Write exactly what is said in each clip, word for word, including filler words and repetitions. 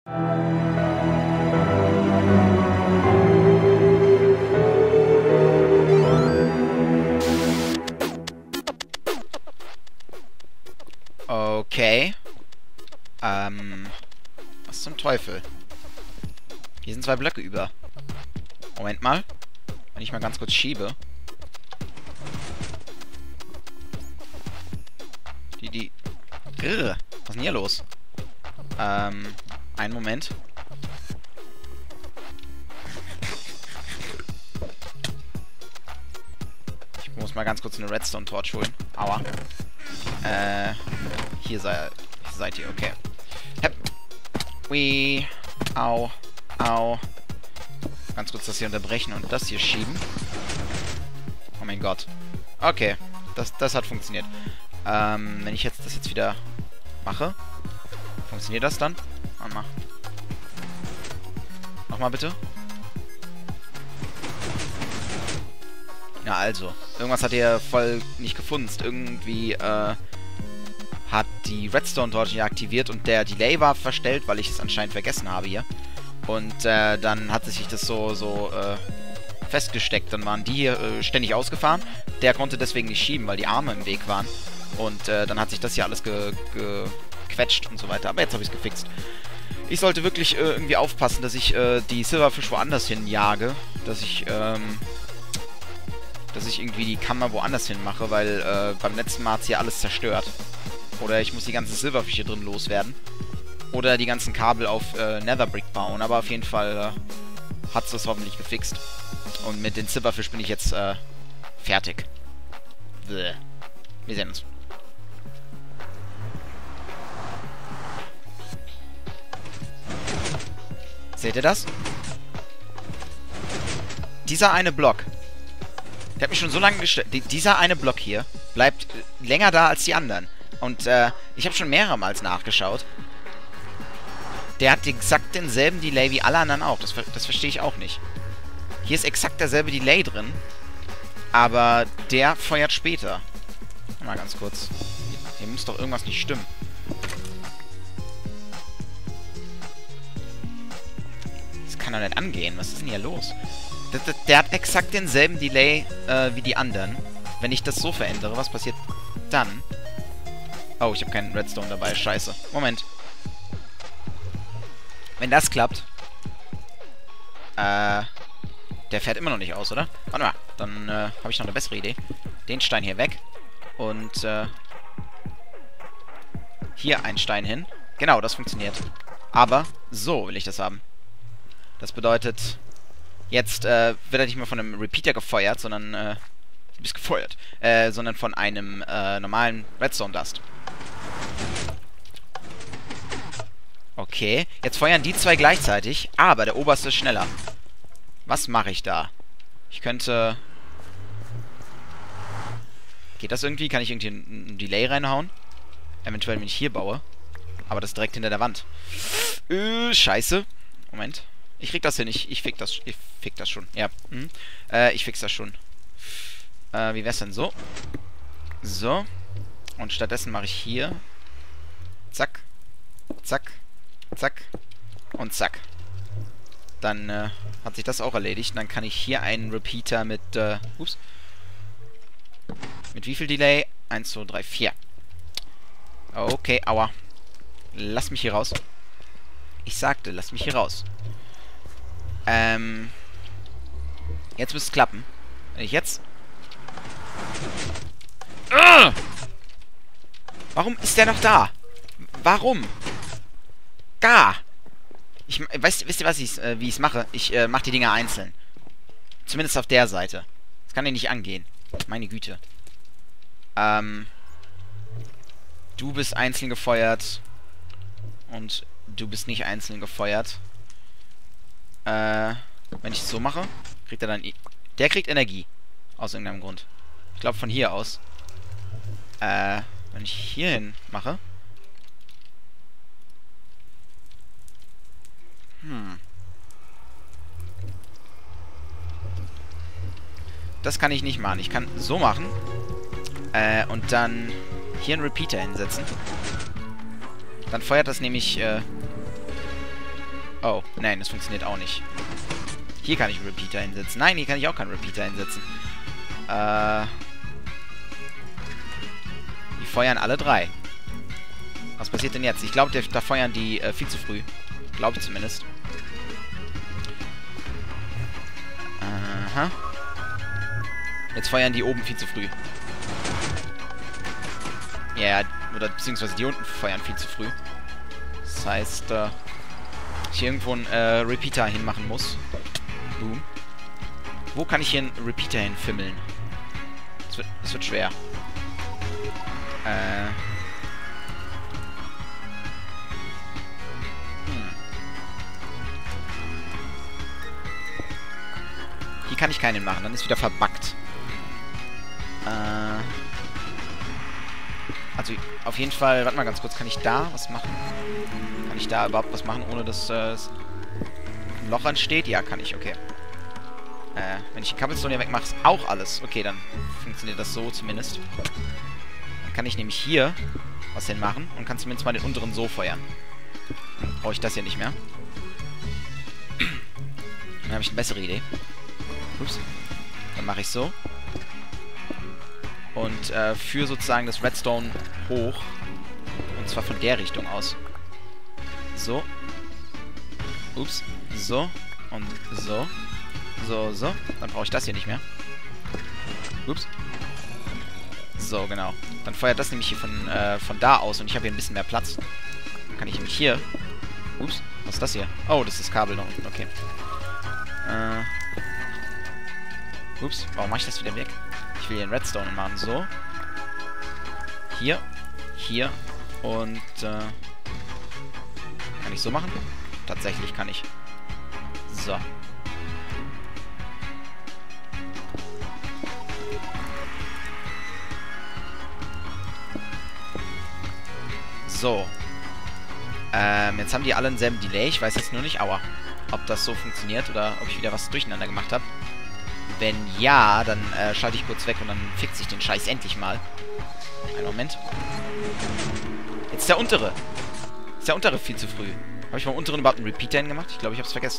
Okay. Ähm. Was zum Teufel? Hier sind zwei Blöcke über. Moment mal. Wenn ich mal ganz kurz schiebe. Die, die... Grrr. Was ist denn hier los? Ähm. Einen Moment. Ich muss mal ganz kurz eine Redstone-Torch holen. Aua. Äh. Hier sei, seid ihr, okay. Hep. Ui. Au. Au. Ganz kurz das hier unterbrechen und das hier schieben. Oh mein Gott. Okay. Das, das hat funktioniert. Ähm, wenn ich jetzt das jetzt wieder mache. Funktioniert das dann? Warte mal. Nochmal bitte. Ja, also. Irgendwas hat ihr voll nicht gefunden. Irgendwie, äh... hat die Redstone-Torch hier aktiviert und der Delay war verstellt, weil ich es anscheinend vergessen habe hier. Und äh, dann hat sich das so, so äh, festgesteckt. Dann waren die hier äh, ständig ausgefahren. Der konnte deswegen nicht schieben, weil die Arme im Weg waren. Und äh, dann hat sich das hier alles ge gequetscht und so weiter. Aber jetzt habe ich es gefixt. Ich sollte wirklich äh, irgendwie aufpassen, dass ich äh, die Silverfish woanders hin jage. Dass ich, ähm... dass ich irgendwie die Kammer woanders hin mache, weil äh, beim letzten Mal hat es hier alles zerstört. Oder ich muss die ganzen Silverfish hier drin loswerden. Oder die ganzen Kabel auf äh, Netherbrick bauen. Aber auf jeden Fall äh, hat es das hoffentlich gefixt. Und mit den Silverfish bin ich jetzt äh, fertig. Bäh. Wir sehen uns. Seht ihr das? Dieser eine Block. Der hat mich schon so lange gestört. Dieser eine Block hier bleibt äh, länger da als die anderen. Und äh, ich habe schon mehrmals nachgeschaut. Der hat exakt denselben Delay wie alle anderen auch. Das, das verstehe ich auch nicht. Hier ist exakt derselbe Delay drin. Aber der feuert später. Mal ganz kurz. Hier, hier muss doch irgendwas nicht stimmen. Das kann doch nicht angehen. Was ist denn hier los? Der, der, der hat exakt denselben Delay äh, wie die anderen. Wenn ich das so verändere, was passiert dann? Oh, ich habe keinen Redstone dabei. Scheiße. Moment. Wenn das klappt. Äh. Der fährt immer noch nicht aus, oder? Warte mal. Dann äh, habe ich noch eine bessere Idee. Den Stein hier weg. Und äh. hier einen Stein hin. Genau, das funktioniert. Aber so will ich das haben. Das bedeutet, jetzt äh, wird er nicht mehr von einem Repeater gefeuert, sondern äh. Du bist gefeuert. Äh, sondern von einem äh, normalen Redstone Dust. Okay, jetzt feuern die zwei gleichzeitig, aber der oberste ist schneller. Was mache ich da? Ich könnte... Geht das irgendwie? Kann ich irgendwie ein, ein Delay reinhauen? Eventuell, wenn ich hier baue. Aber das ist direkt hinter der Wand. Äh, scheiße. Moment. Ich krieg das hin. Ich, ich fick das. Ich fick das schon. Ja. Mhm. Äh, ich fix das schon. Äh, wie wär's denn so? So. Und stattdessen mache ich hier. Zack. Zack. Zack. Und zack. Dann äh, hat sich das auch erledigt. Und dann kann ich hier einen Repeater mit, äh, ups. Mit wie viel Delay? eins, zwei, drei, vier. Okay, aua. Lass mich hier raus. Ich sagte, lass mich hier raus. Ähm. Jetzt müsste es klappen. Wenn ich jetzt... Ugh! Warum ist der noch da? Warum? Gar! Ich, weißt, wisst ihr, was ich, äh, wie ich es mache? Ich äh, mache die Dinger einzeln. Zumindest auf der Seite. Das kann ja nicht angehen. Meine Güte. Ähm. Du bist einzeln gefeuert. Und du bist nicht einzeln gefeuert. Äh. Wenn ich es so mache, kriegt er dann... I der kriegt Energie. Aus irgendeinem Grund. Ich glaube von hier aus. Äh. Wenn ich hier hin mache... Hm. Das kann ich nicht machen. Ich kann so machen. Äh, und dann hier einen Repeater hinsetzen. Dann feuert das nämlich, äh, Oh, nein, das funktioniert auch nicht. Hier kann ich einen Repeater hinsetzen. Nein, hier kann ich auch keinen Repeater hinsetzen. Äh... Die feuern alle drei. Was passiert denn jetzt? Ich glaube, da feuern die äh, viel zu früh. Glaube ich zumindest. Aha. Jetzt feuern die oben viel zu früh. Ja, oder beziehungsweise die unten feuern viel zu früh. Das heißt, äh, ich hier irgendwo einen äh, Repeater hinmachen muss. Boom. Wo kann ich hier einen Repeater hinfimmeln? Das wird, das wird schwer. Äh... Hier kann ich keinen machen, dann ist wieder verbuggt. Äh... Also, auf jeden Fall... Warte mal ganz kurz, kann ich da was machen? Kann ich da überhaupt was machen, ohne dass äh, ein Loch entsteht? Ja, kann ich, okay. Äh, wenn ich die Cobblestone hier wegmache, ist auch alles. Okay, dann funktioniert das so zumindest. Dann kann ich nämlich hier was hinmachen und kann zumindest mal den unteren so feuern. Dann brauche ich das hier nicht mehr. Dann habe ich eine bessere Idee. Ups. Dann mache ich so. Und äh, führe sozusagen das Redstone hoch. Und zwar von der Richtung aus. So. Ups. So. Und so. So, so. Dann brauche ich das hier nicht mehr. Ups. So, genau. Dann feuert das nämlich hier von, äh, von da aus. Und ich habe hier ein bisschen mehr Platz. Dann kann ich nämlich hier... Ups. Was ist das hier? Oh, das ist das Kabel noch unten. Okay. Äh... Ups, warum mache ich das wieder weg? Ich will hier einen Redstone machen. So. Hier. Hier. Und, äh... Kann ich so machen? Tatsächlich kann ich. So. So. Ähm, jetzt haben die alle denselben Delay. Ich weiß jetzt nur nicht, aua, ob das so funktioniert oder ob ich wieder was durcheinander gemacht habe. Wenn ja, dann äh, schalte ich kurz weg und dann fixe ich den Scheiß endlich mal. Einen Moment. Jetzt ist der untere. Ist der untere viel zu früh. Habe ich beim unteren überhaupt einen Repeater hingemacht? Ich glaube, ich habe es vergessen.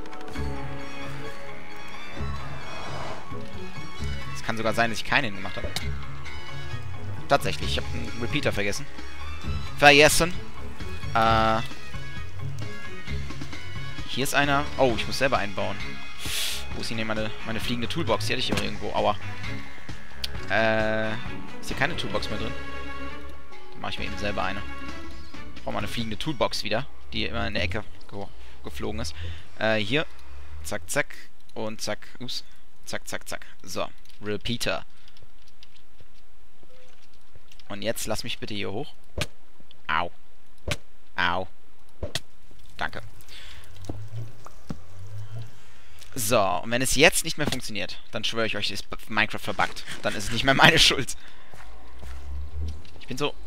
Es kann sogar sein, dass ich keinen hingemacht habe. Tatsächlich, ich habe einen Repeater vergessen. Vergessen. Äh. Hier ist einer. Oh, ich muss selber einbauen. Wo ist hier denn meine, meine fliegende Toolbox? Die hatte ich hier irgendwo. Aua. Äh. Ist hier keine Toolbox mehr drin? Dann mache ich mir eben selber eine. Ich brauche mal eine fliegende Toolbox wieder, die immer in der Ecke ge geflogen ist. Äh, hier. Zack, zack. Und zack. Ups. Zack, zack, zack. So. Repeater. Und jetzt lass mich bitte hier hoch. Au. Au. Danke. So, und wenn es jetzt nicht mehr funktioniert, dann schwöre ich euch, ist Minecraft verbuggt. Dann ist es nicht mehr meine Schuld. Ich bin so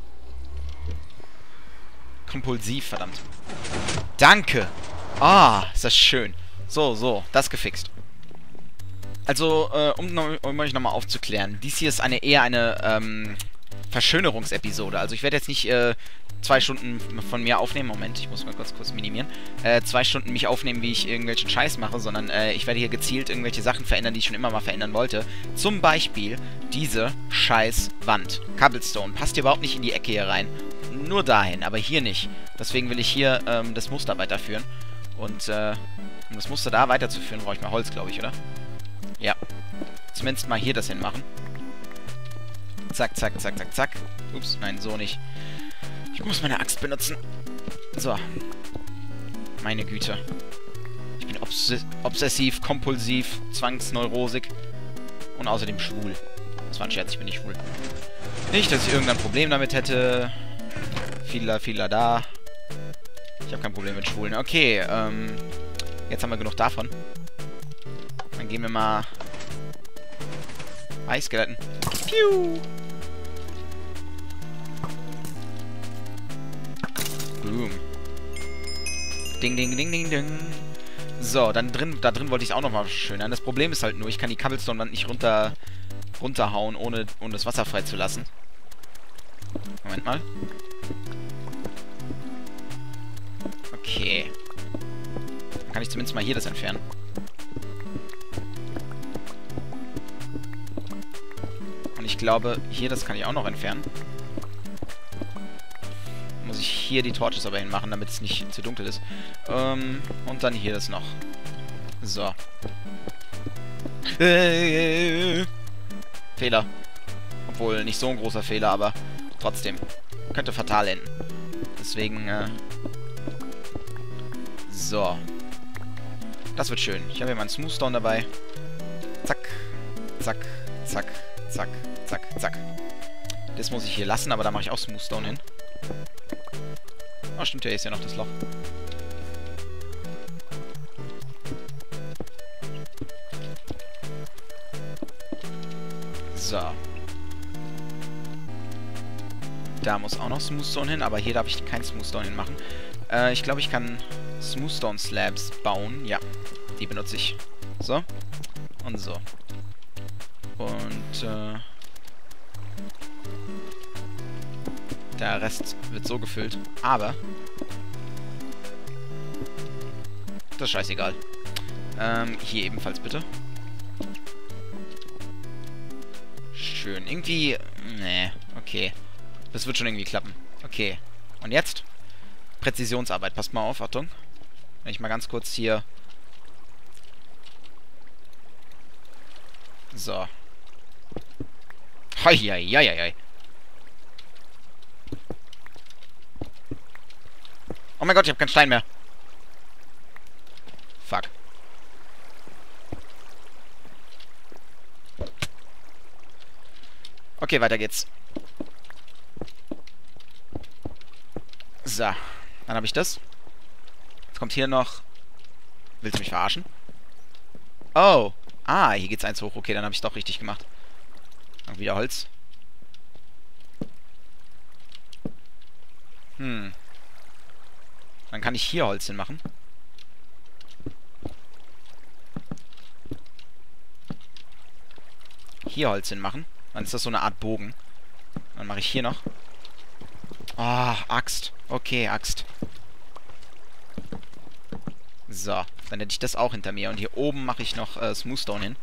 kompulsiv, verdammt. Danke. Ah, ist das schön. So, so, das gefixt. Also, äh, um, um euch nochmal aufzuklären, dies hier ist eine eher eine ähm, Verschönerungsepisode. Also ich werde jetzt nicht äh, zwei Stunden von mir aufnehmen. Moment, ich muss mal kurz kurz minimieren. Äh, zwei Stunden mich aufnehmen, wie ich irgendwelchen Scheiß mache, sondern äh, ich werde hier gezielt irgendwelche Sachen verändern, die ich schon immer mal verändern wollte. Zum Beispiel diese scheiß Wand. Cobblestone. Passt hier überhaupt nicht in die Ecke hier rein. Nur dahin, aber hier nicht. Deswegen will ich hier ähm, das Muster weiterführen. Und äh, um das Muster da weiterzuführen, brauche ich mal Holz, glaube ich, oder? Ja. Zumindest mal hier das hinmachen. Zack, zack, zack, zack, zack. Ups, nein, so nicht. Ich muss meine Axt benutzen. So. Meine Güte. Ich bin obs obsessiv, kompulsiv, zwangsneurosig und außerdem schwul. Das war ein Scherz, ich bin nicht schwul. Nicht, dass ich irgendein Problem damit hätte. Vieler, vieler da. Ich habe kein Problem mit Schwulen. Okay, ähm... jetzt haben wir genug davon. Dann gehen wir mal... Eiskeletten. Piu! Boom. Ding, ding, ding, ding, ding. So, dann drin, da drin wollte ich es auch nochmal schönern. Das Problem ist halt nur, ich kann die Cobblestone-Wand nicht runter, runterhauen, ohne, ohne das Wasser freizulassen. Moment mal. Okay. kann ich zumindest mal hier das entfernen. Und ich glaube, hier das kann ich auch noch entfernen. Muss ich hier die Torches aber hinmachen, damit es nicht zu dunkel ist. Ähm, und dann hier das noch. So. Äh, Fehler. Obwohl, nicht so ein großer Fehler, aber trotzdem. Könnte fatal enden. Deswegen, äh... So. Das wird schön. Ich habe hier meinen Smoothstone dabei. Zack. Zack. Zack. Zack. Zack. Zack. Das muss ich hier lassen, aber da mache ich auch Smoothstone hin. Oh, stimmt, hier ist ja noch das Loch. So. Da muss auch noch Smoothstone hin, aber hier darf ich kein Smoothstone hinmachen. Äh, ich glaube, ich kann Smoothstone Slabs bauen. Ja, die benutze ich. So. Und so. Und, äh... der Rest wird so gefüllt. Aber... das ist scheißegal. Ähm, hier ebenfalls bitte. Schön. Irgendwie... nee, okay. Das wird schon irgendwie klappen. Okay. Und jetzt? Präzisionsarbeit. Passt mal auf, Achtung. Wenn ich mal ganz kurz hier... so. Heieieiei. Oh mein Gott, ich habe keinen Stein mehr. Fuck. Okay, weiter geht's. So. Dann habe ich das. Jetzt kommt hier noch... willst du mich verarschen? Oh. Ah, hier geht's eins hoch. Okay, dann habe ich es doch richtig gemacht. Und wieder Holz. Hm. Dann kann ich hier Holz hinmachen. Hier Holz hinmachen. Dann ist das so eine Art Bogen. Dann mache ich hier noch. Ah, oh, Axt. Okay, Axt. So, dann hätte ich das auch hinter mir. Und hier oben mache ich noch äh, Smoothstone hin.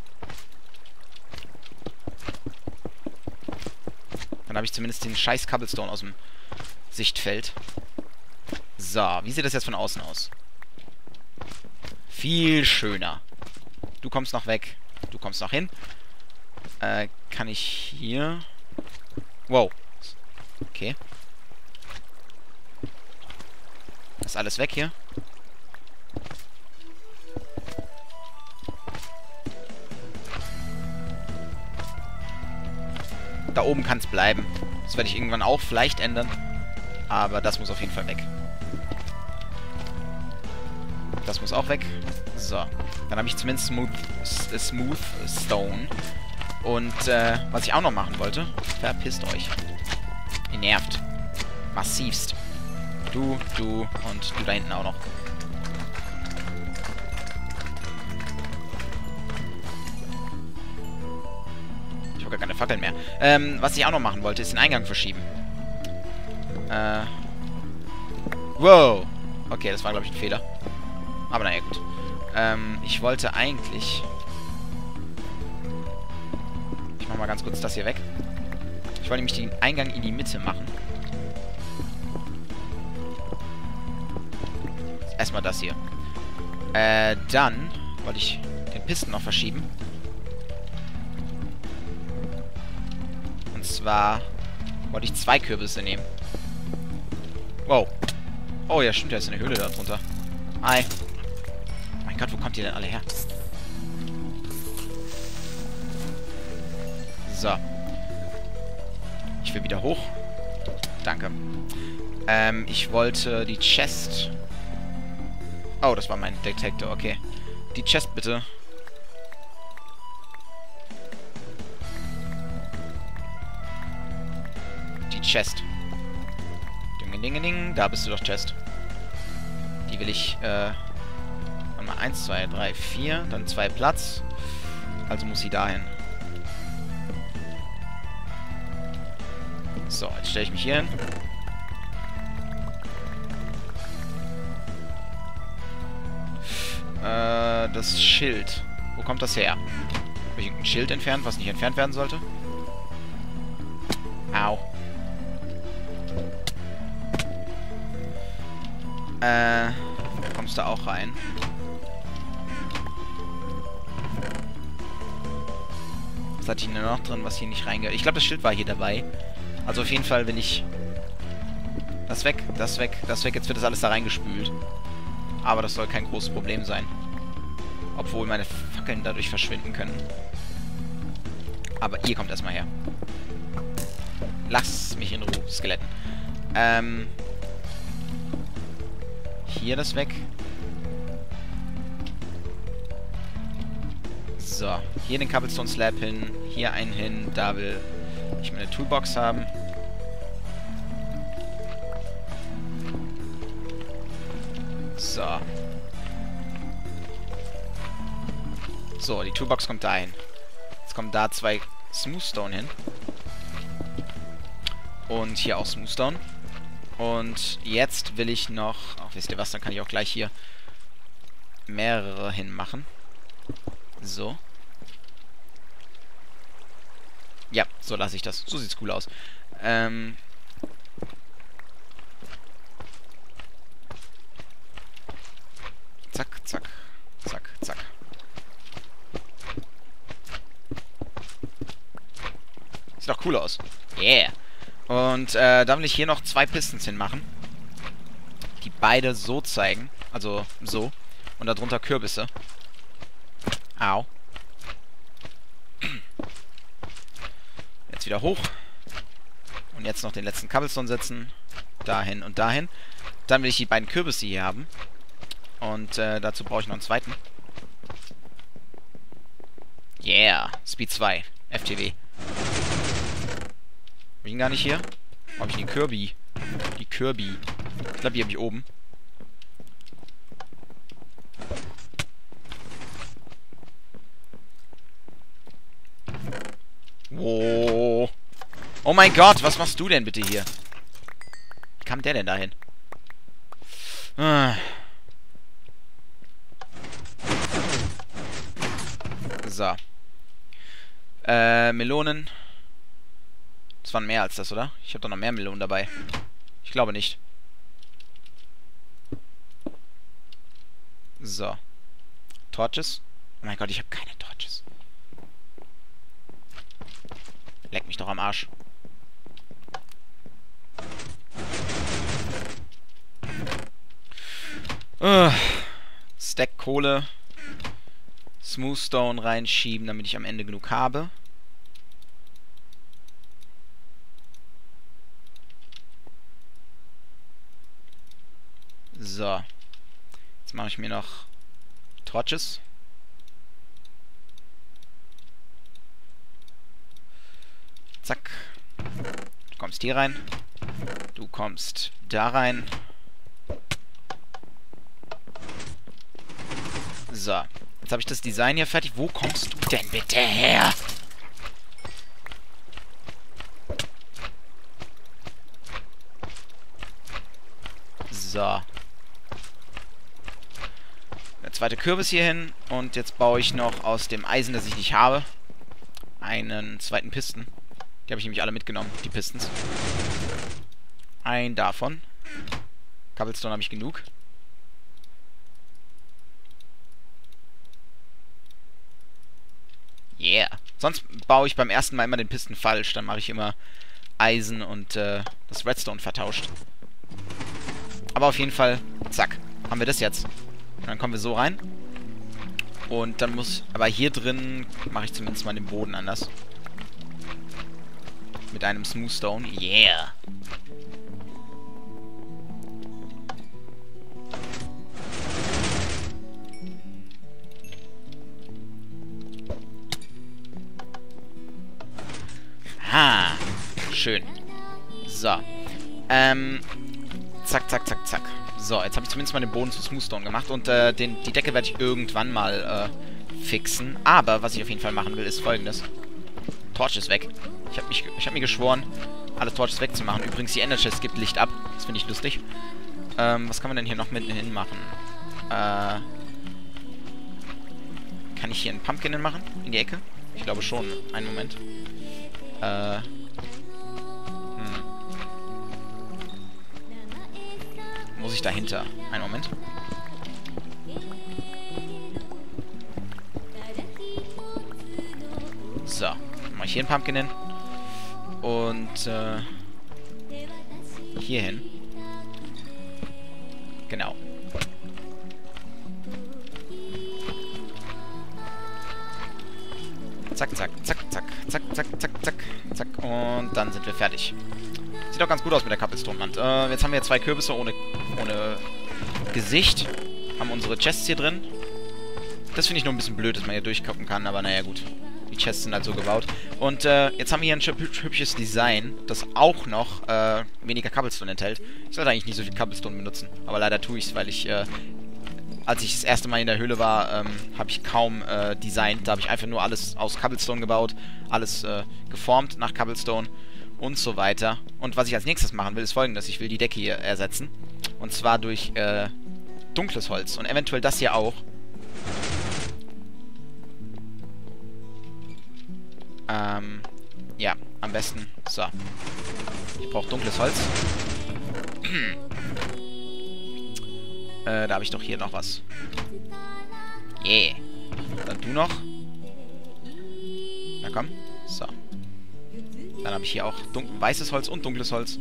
Dann habe ich zumindest den scheiß Cobblestone aus dem Sichtfeld. So, wie sieht das jetzt von außen aus? Viel schöner. Du kommst noch weg. Du kommst noch hin. Äh, kann ich hier... wow. Okay. Ist alles weg hier. Da oben kann es bleiben. Das werde ich irgendwann auch vielleicht ändern. Aber das muss auf jeden Fall weg. Das muss auch weg. So. Dann habe ich zumindest Smooth, Smooth Stone. Und äh, was ich auch noch machen wollte, verpisst euch. Ihr nervt. Massivst. Du, du und du da hinten auch noch. Ich habe gar keine Fackeln mehr. Ähm, was ich auch noch machen wollte, ist den Eingang verschieben. Äh. Wow. Okay, das war, glaube ich, ein Fehler. Aber naja, gut. Ähm, ich wollte eigentlich... ich mach mal ganz kurz das hier weg. Ich wollte nämlich den Eingang in die Mitte machen. Erstmal das hier. Äh, dann wollte ich den Pisten noch verschieben. Und zwar wollte ich zwei Kürbisse nehmen. Wow. Oh ja, stimmt, da ist eine Höhle da drunter. Hi. Oh mein Gott, wo kommt ihr denn alle her? So. Ich will wieder hoch. Danke. Ähm, ich wollte die Chest... oh, das war mein Detektor, okay. Die Chest bitte. Die Chest. Ding-ding-ding, da bist du doch, Chest. Die will ich, äh... warte mal, eins, zwei, drei, vier, dann zwei Platz. Also muss sie dahin. So, jetzt stelle ich mich hier hin. äh, das Schild. Wo kommt das her? Habe ich ein Schild entfernt, was nicht entfernt werden sollte? Au. Äh, kommst du auch rein? Was hat hier nur noch drin, was hier nicht reingehört? Ich glaube, das Schild war hier dabei. Also auf jeden Fall, wenn ich... Das weg, das weg, das weg. Jetzt wird das alles da reingespült. Aber das soll kein großes Problem sein. Obwohl meine Fackeln dadurch verschwinden können. Aber ihr kommt erstmal her. Lass mich in Ruhe, Skeletten. Ähm... Hier das weg. So, hier den Cobblestone Slab hin, hier einen hin, da will ich meine Toolbox haben. So. So, die Toolbox kommt dahin. Jetzt kommen da zwei Smoothstone hin. Und hier auch Smoothstone. Und jetzt will ich noch... Ach, wisst ihr was, dann kann ich auch gleich hier mehrere hinmachen. So. Ja, so lasse ich das. So sieht's cool aus. Ähm... Zack, zack, zack, zack. Sieht doch cool aus. Yeah. Und äh, da will ich hier noch zwei Pistons hinmachen. Die beide so zeigen. Also so. Und darunter Kürbisse. Au. Jetzt wieder hoch. Und jetzt noch den letzten Cobblestone setzen. Dahin und dahin. Dann will ich die beiden Kürbisse hier haben. Und äh, dazu brauche ich noch einen zweiten. Yeah. Speed zwei. F T W. Hab ich ihn gar nicht hier? Wo hab ich die Kirby? Die Kirby. Ich glaube, die habe ich oben. Oh. Oh mein Gott, was machst du denn bitte hier? Wie kam der denn dahin? Ah. So. Äh, Melonen. Das waren mehr als das, oder? Ich habe doch noch mehr Melonen dabei. Ich glaube nicht. So. Torches. Oh mein Gott, ich habe keine Torches. Leck mich doch am Arsch. Uh, Stack Kohle. Smoothstone reinschieben, damit ich am Ende genug habe. So. Jetzt mache ich mir noch Torches. Zack. Du kommst hier rein. Du kommst da rein. So. Jetzt habe ich das Design hier fertig. Wo kommst du denn bitte her? So. Der zweite Kürbis hier hin. Und jetzt baue ich noch aus dem Eisen, das ich nicht habe, einen zweiten Pisten. Die habe ich nämlich alle mitgenommen, die Pistons. Ein davon. Cobblestone habe ich genug. Yeah. Sonst baue ich beim ersten Mal immer den Pisten falsch. Dann mache ich immer Eisen und äh, das Redstone vertauscht. Aber auf jeden Fall, zack, haben wir das jetzt. Und dann kommen wir so rein. Und dann muss... Aber hier drin mache ich zumindest mal den Boden anders. Mit einem Smoothstone. Yeah. Ah, schön. So. Ähm, zack, zack, zack, zack. So, jetzt habe ich zumindest mal den Boden zu Smoothstone gemacht. Und äh, den, die Decke werde ich irgendwann mal äh, fixen. Aber was ich auf jeden Fall machen will, ist folgendes. Torch ist weg. Ich habe hab mir geschworen, alle Torches wegzumachen. Übrigens, die Ender Chest gibt Licht ab. Das finde ich lustig. Ähm, was kann man denn hier noch mitten hin machen? Äh... Kann ich hier einen Pumpkin machen? In die Ecke? Ich glaube schon. Einen Moment. Äh. Hm. Muss ich dahinter? Einen Moment. So. Dann mache ich hier einen Pumpkin hin. Und, äh. hier hin. Genau. Zack, zack, zack, zack, zack, zack, zack, zack, zack. Und dann sind wir fertig. Sieht auch ganz gut aus mit der Cobblestone-Wand. Äh, jetzt haben wir zwei Kürbisse ohne, ohne Gesicht. Haben unsere Chests hier drin. Das finde ich nur ein bisschen blöd, dass man hier durchgucken kann, aber naja, gut. Die Chests sind halt so gebaut. Und äh, jetzt haben wir hier ein hübsch, hübsches Design, das auch noch äh, weniger Cobblestone enthält. Ich sollte eigentlich nicht so viel Cobblestone benutzen, aber leider tue ich es, weil ich, äh, als ich das erste Mal in der Höhle war, ähm, habe ich kaum äh, designt. Da habe ich einfach nur alles aus Cobblestone gebaut, alles äh, geformt nach Cobblestone und so weiter. Und was ich als nächstes machen will, ist folgendes. Ich will die Decke hier ersetzen. Und zwar durch äh, dunkles Holz und eventuell das hier auch. Ähm, ja, am besten. So. Ich brauche dunkles Holz. äh, da habe ich doch hier noch was. Yeah. Dann du noch. Na komm. So. Dann habe ich hier auch weißes Holz und dunkles Holz.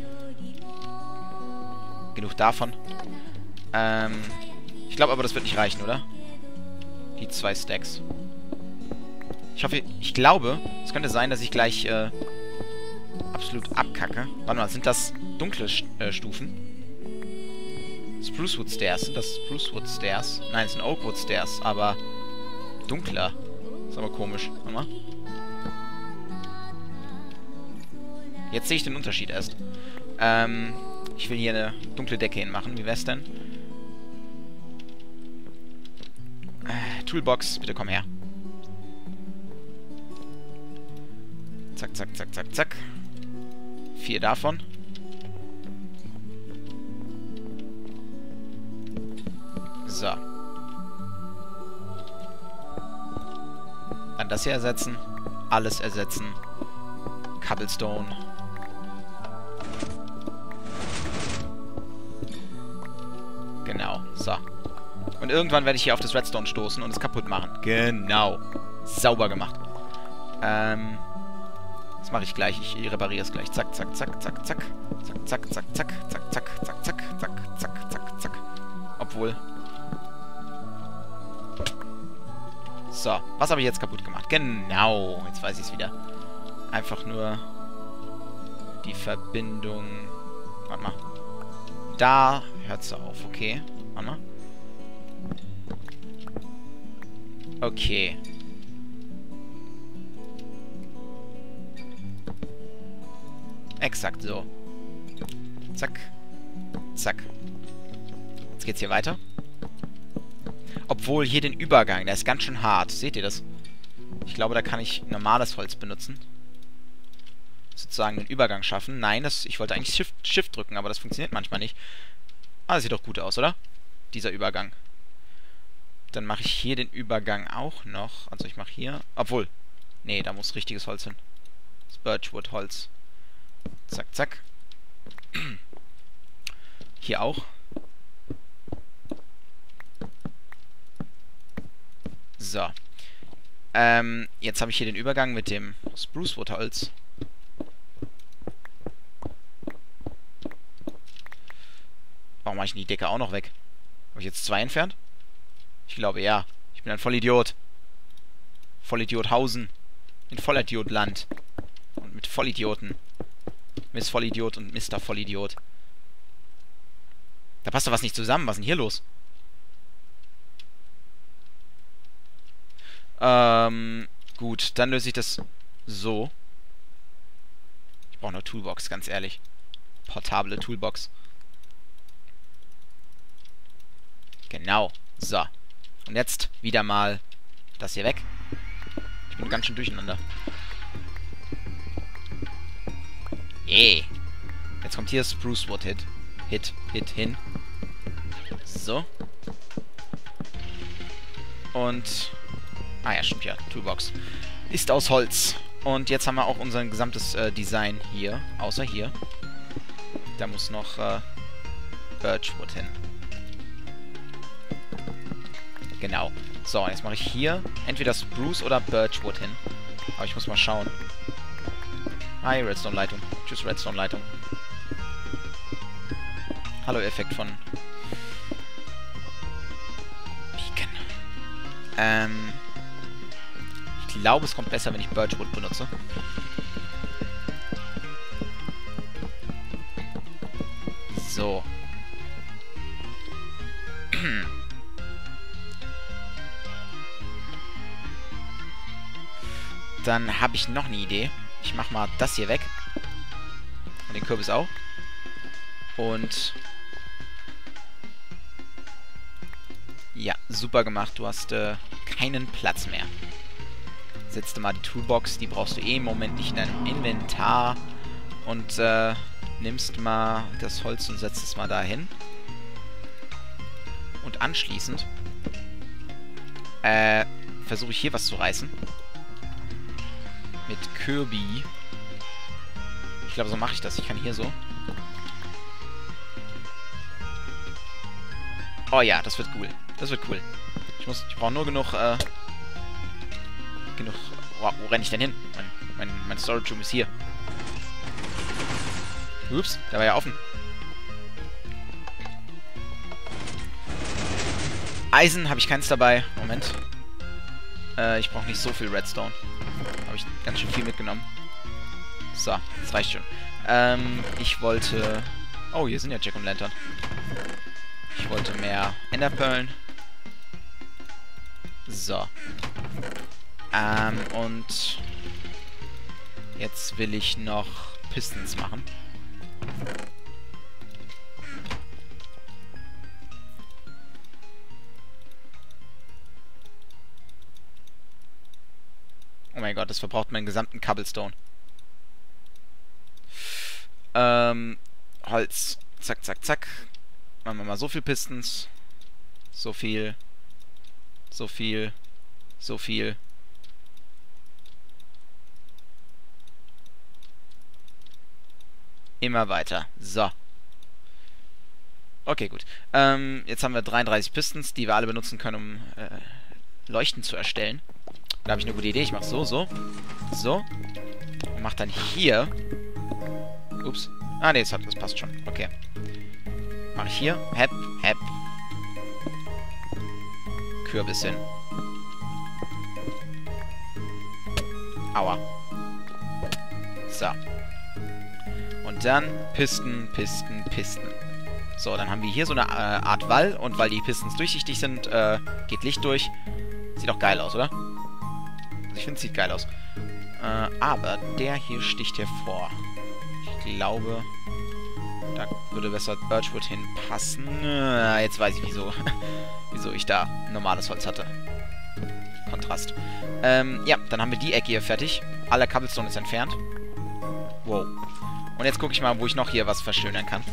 Genug davon. Ähm, ich glaube aber, das wird nicht reichen, oder? Die zwei Stacks. Ich hoffe, ich glaube, es könnte sein, dass ich gleich äh, absolut abkacke. Warte mal, sind das dunkle äh, Stufen? Sprucewood Stairs. Sind das Sprucewood Stairs? Nein, es sind Oakwood Stairs, aber dunkler. Ist aber komisch. Warte mal. Jetzt sehe ich den Unterschied erst. Ähm, ich will hier eine dunkle Decke hinmachen. Wie wär's denn? Äh, Toolbox, bitte komm her. Zack, zack, zack, zack, zack. Vier davon. So. Dann das hier ersetzen. Alles ersetzen. Cobblestone. Genau. So. Und irgendwann werde ich hier auf das Redstone stoßen und es kaputt machen. Genau. Sauber gemacht. Ähm... Das mache ich gleich. Ich repariere es gleich. Zack, zack, zack, zack, zack. Zack, zack, zack, zack, zack, zack, zack, zack, zack, zack, zack, zack. Obwohl. So. Was habe ich jetzt kaputt gemacht? Genau. Jetzt weiß ich es wieder. Einfach nur die Verbindung. Warte mal. Da hört es auf. Okay. Warte mal. Okay. Exakt so. Zack. Zack. Jetzt geht's hier weiter. Obwohl hier den Übergang, der ist ganz schön hart. Seht ihr das? Ich glaube, da kann ich normales Holz benutzen. Sozusagen den Übergang schaffen. Nein, das, ich wollte eigentlich Shift, Shift drücken, aber das funktioniert manchmal nicht. Ah, das sieht doch gut aus, oder? Dieser Übergang. Dann mache ich hier den Übergang auch noch. Also ich mache hier... Obwohl. Nee, da muss richtiges Holz hin. Das Birchwood-Holz. Zack, zack. Hier auch. So. Ähm, jetzt habe ich hier den Übergang mit dem Sprucewood-Holz. Warum mache ich denn die Decke auch noch weg? Habe ich jetzt zwei entfernt? Ich glaube, ja. Ich bin ein Vollidiot. Vollidiothausen. In Vollidiotland. Und mit Vollidioten. Miss Vollidiot und Mister Vollidiot. Da passt doch was nicht zusammen. Was ist denn hier los? Ähm, gut. Dann löse ich das so. Ich brauche eine Toolbox, ganz ehrlich. Portable Toolbox. Genau. So. Und jetzt wieder mal das hier weg. Ich bin ganz schön durcheinander. Yeah. Jetzt kommt hier Sprucewood Hit. Hit, Hit, hin. So. Und Ah ja, stimmt ja. Toolbox. Ist aus Holz. Und jetzt haben wir auch unser gesamtes äh, Design hier. Außer hier. Da muss noch äh, Birchwood hin. Genau. So, jetzt mache ich hier entweder Spruce oder Birchwood hin. Aber ich muss mal schauen. Hi, Redstone-Leitung. Tschüss, Redstone-Leitung. Hallo, Effekt von Beacon. Ähm... Ich glaube, es kommt besser, wenn ich Birchwood benutze. So. Dann habe ich noch eine Idee. Ich mache mal das hier weg. Und den Kürbis auch. Und... Ja, super gemacht. Du hast äh, keinen Platz mehr. Setzt mal die Toolbox. Die brauchst du eh im Moment nicht in deinem Inventar. Und äh, nimmst mal das Holz und setzt es mal dahin. Und anschließend äh, versuche ich hier was zu reißen. Mit Kirby. Ich glaube, so mache ich das. Ich kann hier so. Oh ja, das wird cool. Das wird cool. Ich muss, ich brauche nur genug, äh, genug... Oh, wo renne ich denn hin? Mein, mein, mein Storage Room ist hier. Ups, der war ja offen. Eisen habe ich keins dabei. Moment. Äh, ich brauche nicht so viel Redstone. Habe ich ganz schön viel mitgenommen. So, das reicht schon. Ähm, ich wollte... Oh, hier sind ja Jack und Lantern. Ich wollte mehr Enderperlen. So. Ähm, und... Jetzt will ich noch Pistons machen. Oh mein Gott, das verbraucht meinen gesamten Cobblestone. Ähm, Holz. Zack, zack, zack. Machen wir mal so viel Pistons. So viel. So viel. So viel. Immer weiter. So. Okay, gut. Ähm, jetzt haben wir dreiunddreißig Pistons, die wir alle benutzen können, um äh, Leuchten zu erstellen. Da habe ich eine gute Idee. Ich mache so, so. So. Und mache dann hier... Ups. Ah, ne, das, das passt schon. Okay. Mache ich hier. Hep, hep. Kürbis hin. Aua. So. Und dann Pisten, Pisten, Pisten. So, dann haben wir hier so eine äh, Art Wall. Und weil die Pistons durchsichtig sind, äh, geht Licht durch. Sieht auch geil aus, oder? Also ich finde, es sieht geil aus. Äh, aber der hier sticht hervor. Ich glaube, da würde besser Birchwood hinpassen. Äh, jetzt weiß ich, wieso, wieso ich da normales Holz hatte. Kontrast. Ähm, ja, dann haben wir die Ecke hier fertig. Aller Cobblestone ist entfernt. Wow. Und jetzt gucke ich mal, wo ich noch hier was verschönern kann.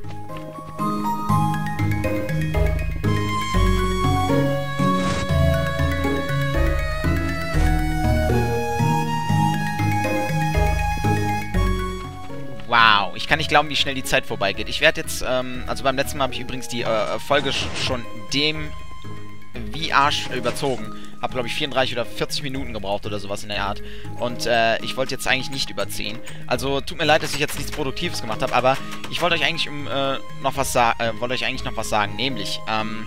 Wow, ich kann nicht glauben, wie schnell die Zeit vorbeigeht. Ich werde jetzt, ähm, also beim letzten Mal habe ich übrigens die äh, Folge schon dem wie Arsch überzogen. Habe, glaube ich, vierunddreißig oder vierzig Minuten gebraucht oder sowas in der Art. Und äh, ich wollte jetzt eigentlich nicht überziehen. Also tut mir leid, dass ich jetzt nichts Produktives gemacht habe, aber ich wollte euch eigentlich um, äh, noch was sagen, äh, wollte euch eigentlich noch was sagen, nämlich, ähm,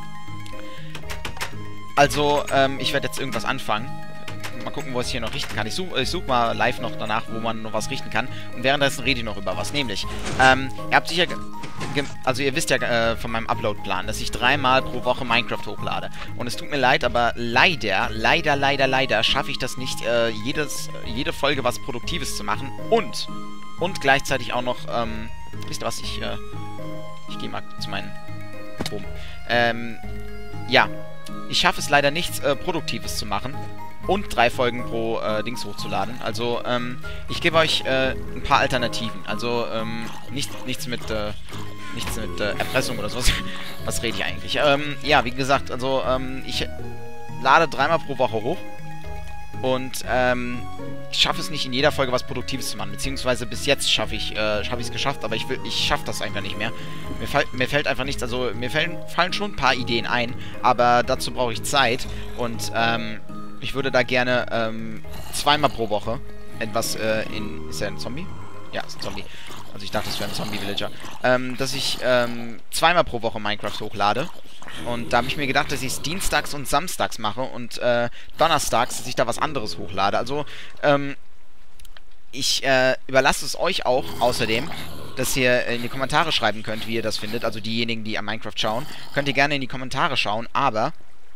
also, ähm, ich werde jetzt irgendwas anfangen. Mal gucken, wo ich hier noch richten kann. Ich suche ich such mal live noch danach, wo man noch was richten kann. Und währenddessen rede ich noch über was. Nämlich, ähm, ihr habt sicher... Also ihr wisst ja äh, von meinem Upload-Plan, dass ich dreimal pro Woche Minecraft hochlade. Und es tut mir leid, aber leider, leider, leider, leider schaffe ich das nicht, äh, jedes, jede Folge was Produktives zu machen. Und, und gleichzeitig auch noch, ähm, wisst ihr was, ich, äh, ich gehe mal zu meinen... Boom. Ähm, ja, ich schaffe es leider nichts, äh, Produktives zu machen. Und drei Folgen pro äh, Dings hochzuladen. Also, ähm, ich gebe euch äh, ein paar Alternativen. Also, ähm, nicht, nichts mit, äh, nichts mit äh, Erpressung oder sowas. Was rede ich eigentlich? Ähm, ja, wie gesagt, also, ähm, ich lade dreimal pro Woche hoch. Und, ähm, ich schaffe es nicht, in jeder Folge was Produktives zu machen. Beziehungsweise bis jetzt schaffe ich, äh, schaffe ich es geschafft, aber ich will, ich schaffe das einfach nicht mehr. Mir, fall, mir fällt einfach nichts, also mir fallen, fallen schon ein paar Ideen ein, aber dazu brauche ich Zeit. Und, ähm, ich würde da gerne, ähm, zweimal pro Woche etwas, äh, in... Ist er ein Zombie? Ja, ist ein Zombie. Also ich dachte, es wäre ein Zombie-Villager. Ähm, dass ich, ähm, zweimal pro Woche Minecraft hochlade. Und da habe ich mir gedacht, dass ich es dienstags und samstags mache und äh, donnerstags, dass ich da was anderes hochlade. Also, ähm, ich äh, überlasse es euch auch außerdem, dass ihr in die Kommentare schreiben könnt, wie ihr das findet. Also diejenigen, die am Minecraft schauen, könnt ihr gerne in die Kommentare schauen, aber...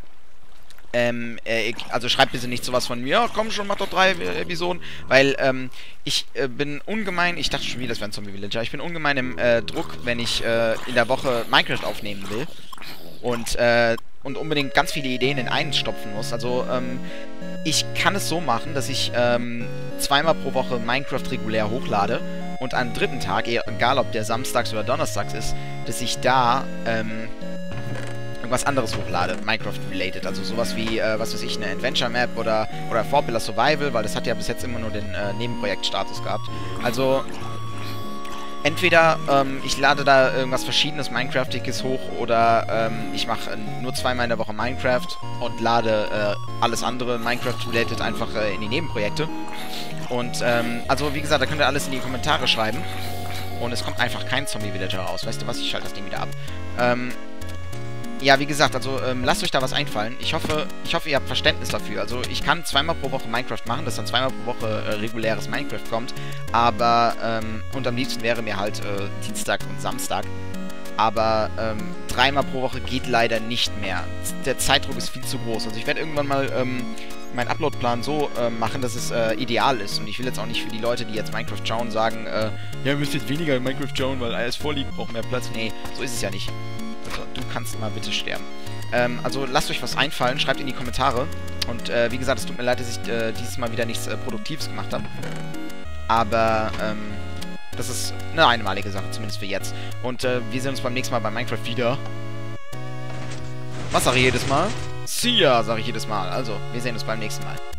Ähm, äh, also schreibt bitte nicht sowas von mir, ja, komm schon, mach doch drei äh, Episoden, weil, ähm, ich äh, bin ungemein, ich dachte schon wieder, das wäre ein Zombie-Villager, ich bin ungemein im äh, Druck, wenn ich äh, in der Woche Minecraft aufnehmen will und, äh, und unbedingt ganz viele Ideen in einen stopfen muss. Also, ähm, ich kann es so machen, dass ich, ähm, zweimal pro Woche Minecraft regulär hochlade und am dritten Tag, egal ob der samstags oder donnerstags ist, dass ich da, ähm, irgendwas anderes hochlade, Minecraft-related. Also sowas wie, äh, was weiß ich, eine Adventure-Map oder, oder four Pillar Survival, weil das hat ja bis jetzt immer nur den äh, Nebenprojektstatus gehabt. Also, entweder ähm, ich lade da irgendwas Verschiedenes Minecraftiges hoch oder ähm, ich mache äh, nur zweimal in der Woche Minecraft und lade äh, alles andere Minecraft-related einfach äh, in die Nebenprojekte. Und, ähm, also wie gesagt, da könnt ihr alles in die Kommentare schreiben. Und es kommt einfach kein Zombie-Villager raus. Weißt du was? Ich schalte das Ding wieder ab. Ähm, Ja, wie gesagt, also ähm, lasst euch da was einfallen. Ich hoffe, ich hoffe, ihr habt Verständnis dafür. Also ich kann zweimal pro Woche Minecraft machen, dass dann zweimal pro Woche äh, reguläres Minecraft kommt. Aber, ähm, und am liebsten wäre mir halt äh, Dienstag und Samstag. Aber ähm, dreimal pro Woche geht leider nicht mehr. Der Zeitdruck ist viel zu groß. Also ich werde irgendwann mal ähm, meinen Uploadplan so äh, machen, dass es äh, ideal ist. Und ich will jetzt auch nicht für die Leute, die jetzt Minecraft schauen, sagen, äh, ja, ihr müsst jetzt weniger Minecraft schauen, weil alles vorliegt, braucht mehr Platz. Nee, so ist es ja nicht. Also, du kannst mal bitte sterben. Ähm, also lasst euch was einfallen, schreibt in die Kommentare. Und äh, wie gesagt, es tut mir leid, dass ich äh, dieses Mal wieder nichts äh, Produktives gemacht habe. Aber, ähm, das ist eine einmalige Sache, zumindest für jetzt. Und äh, wir sehen uns beim nächsten Mal bei Minecraft wieder. Was sage ich jedes Mal? See ya, sage ich jedes Mal. Also, wir sehen uns beim nächsten Mal.